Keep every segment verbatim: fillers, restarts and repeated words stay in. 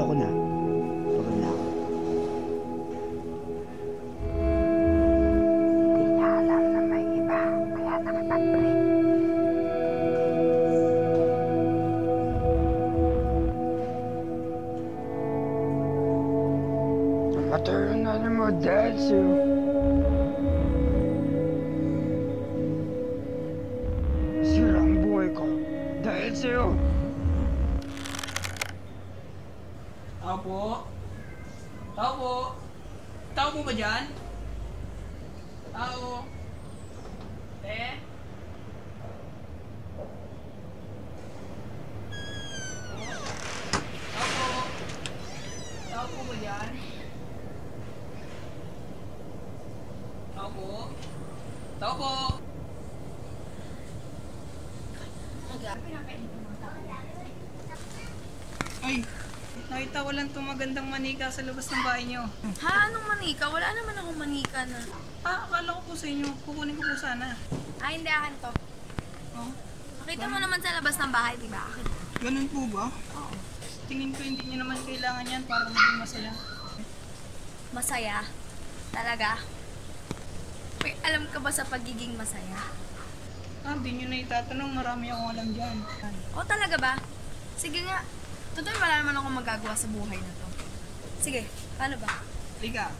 Ayoko na. Pagod na ako. Hindi niya alam na may iba, kaya nakipag-break. Matayo na rin mo dahil sa'yo. Sira ang buhay ko dahil sa'yo. Tao po? Tao po? Tao po ba dyan? Tao? Eh? Tao po? Tao po ba dyan? Tao po? Tao po? Ay, nakita ko lang itong magandang manika sa labas ng bahay niyo. Ha? Anong manika? Wala naman akong manika na. Ah, akala ko po sa inyo. Kukunin ko po sana. Ah, hindi akin to. Oh, Nakita mo naman sa labas ng bahay, di ba? Akin. ganun po ba? Oo. Tingin ko hindi niyo naman kailangan yan para maging masaya. Masaya? Talaga? Uy, alam ka ba sa pagiging masaya? Ah, di niyo na itatanong. Marami akong alam dyan. O talaga ba? Sige nga. Totoo wala naman akong magagawa sa buhay na to. Sige, paano ba? Liga.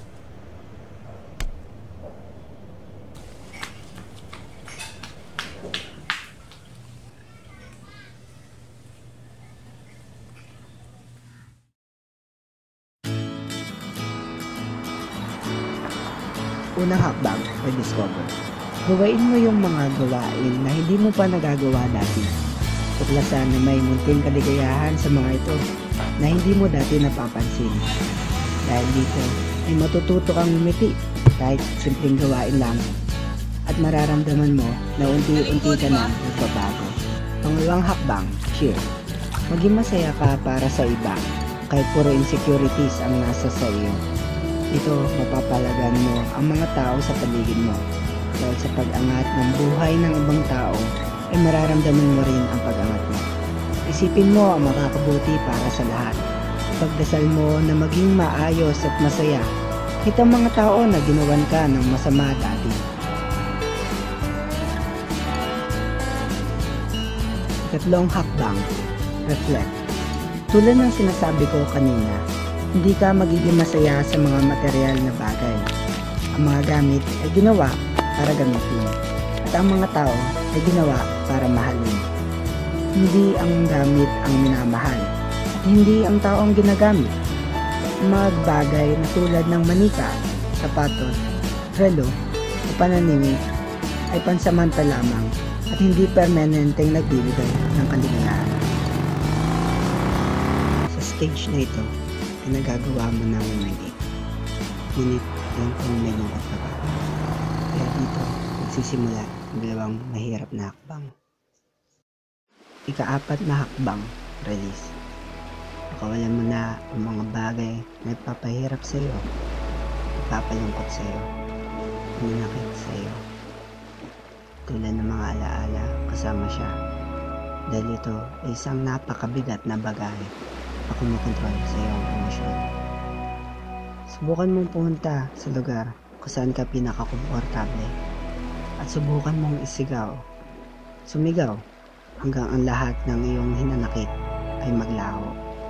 Unang hakbang, rediscover. Gawain mo yung mga gawain na hindi mo pa nagagawa dati. Tuklasan na may munting kaligayahan sa mga ito na hindi mo dati napapansin. Dahil dito ay matututo kang umiti kahit simpleng gawain lang at mararamdaman mo na unti-unti ka na nagbabago. Pangalawang hakbang, cheer. Maging masaya ka para sa iba kahit puro insecurities ang nasa sa iyo. Ito, mapapalagan mo ang mga tao sa paligid mo. Dahil sa pag-angat ng buhay ng ibang tao, ay mararamdaman mo rin ang pag-angat mo. Isipin mo ang makakabuti para sa lahat. Pagdasal mo na maging maayos at masaya. Kita mga tao na ginawan ka ng masama dati. Ikatlong hakbang, reflect. Tulad ng sinasabi ko kanina, hindi ka magiging masaya sa mga material na bagay. Ang mga gamit ay ginawa para gamitin, at ang mga tao ay ginawa para mahalin. Hindi ang gamit ang minamahal, at hindi ang tao ang ginagamit. Ang mga bagay na tulad ng manika, sapatos, relo, o pananimik ay pansamantala lamang at hindi permanenteng nagbibigay ng kaligayahan. Sa stage na ito, ay nagagawa mo ng umili. Ngunit yung kung may lungkot ka ba. Kaya dito, magsisimula ang dalawang mahirap na hakbang. Ikaapat na hakbang, release. Pakawalan mo na ang mga bagay na ipapahirap sa iyo, ipapalungkot sa iyo, ninakit sa iyo. Tulad ng mga alaala, kasama siya. Dahil ito ay isang napakabigat na bagahe na kumukontrol sa iyong emosyon. Subukan mong pumunta sa lugar kung saan ka pinakakomportable at subukan mong isigaw, sumigaw hanggang ang lahat ng iyong hinanakit ay maglaho.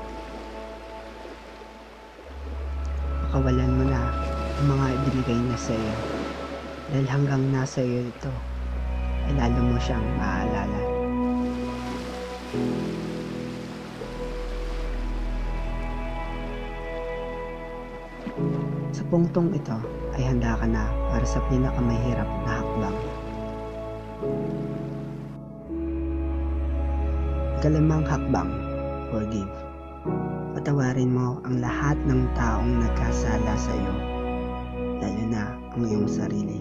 Pakawalan mo na ang mga ibinigay niya sa iyo dahil hanggang nasa iyo ito ay lalo mo siyang maaalala. Sa punktong ito ay handa ka na para sa pinakamahirap na hakbang. Ikalimang hakbang, forgive. Patawarin mo ang lahat ng taong nagkasala sa iyo, lalo na ang iyong sarili.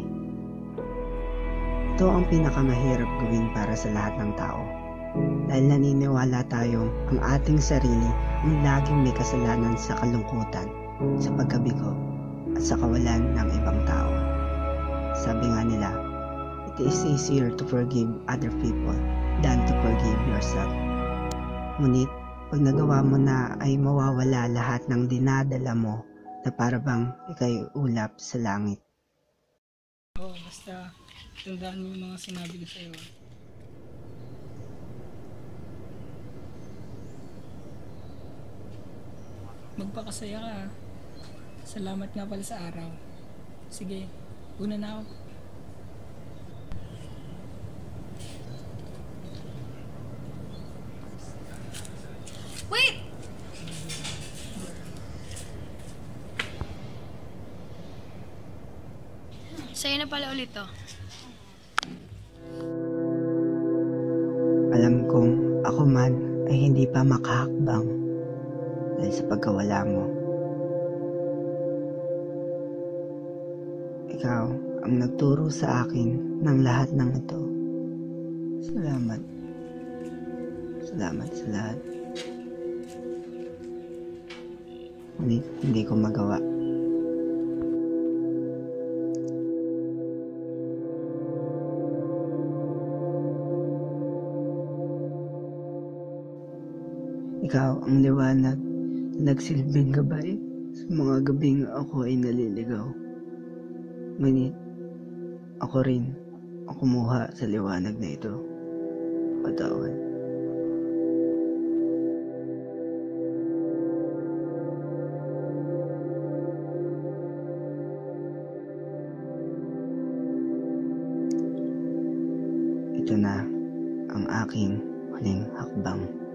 Ito ang pinakamahirap gawin para sa lahat ng tao. Dahil naniniwala tayong ang ating sarili ang laging may kasalanan sa kalungkutan, sa pagkabigo, at sa kawalan ng ibang tao. Sabi nga nila, it is easier to forgive other people than to forgive yourself. Ngunit, Pag nagawa mo na ay mawawala lahat ng dinadala mo na para bang ikay ulap sa langit. Oo, oh, basta tandaan mo yung mga sinabi ko sa'yo. Magpakasaya ka. Salamat nga pala sa araw. Sige, una na ako. Wait! Sa'yo na pala ulit to. Alam kong ako man ay hindi pa makahakbang dahil sa pagkawala mo. Ikaw ang nagturo sa akin ng lahat ng ito. Salamat. Salamat sa lahat. Ngunit hindi ko magawa. Ikaw ang liwanag na nagsilbing gabay sa mga gabing ako ay naliligaw. Ngunit ako rin ang kumuha sa liwanag na ito. Patawad. Ito na ang aking huling hakbang.